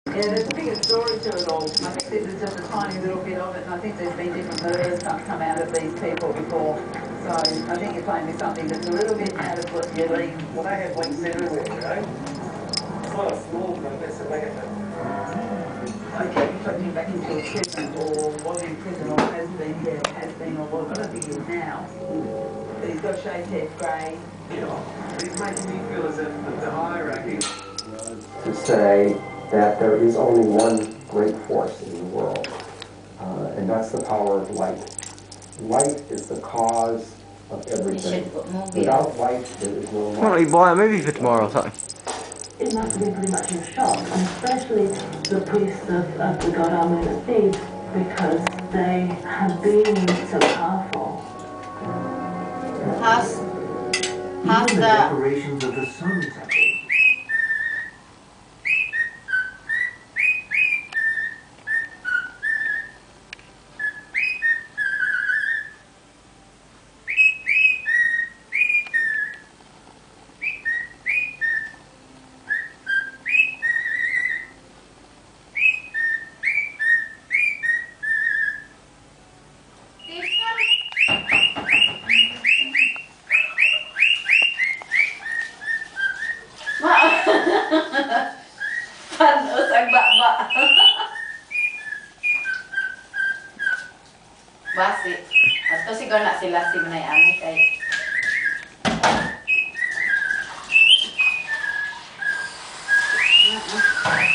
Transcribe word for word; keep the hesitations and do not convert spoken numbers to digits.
Yeah, there's a bigger story to it all. I think this is just a tiny little bit of it, and I think there's been different murders come, come out of these people before. So I think you're playing with something that's a little bit out of what you're leading. Well, they have wings everywhere, you know. It's not a small place, so they get that. Okay, you put him back into a prison, or was in prison, or has been there, has been, or was. I don't think he is now. But he's got shaved head, grey. Yeah, he's making me feel as if the, the hierarchy. To say that there is only one great force in the world, uh, and that's the power of light. Light is the cause of everything. Without light, there is no light. Why don't we buy a movie for tomorrow or something? It must have been pretty much in shock, and especially the priests of, of the god Amun Thebes, because they have been so powerful. Has, has Even the the decorations of the sun temple. Panos ang baba. Basi. Ato siguro na sila si Manay Ami kay Uh-uh.